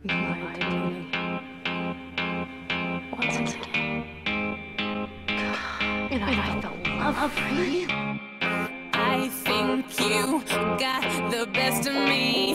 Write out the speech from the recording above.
lied to me. Once again. And I felt love for you. I think you got the best of me.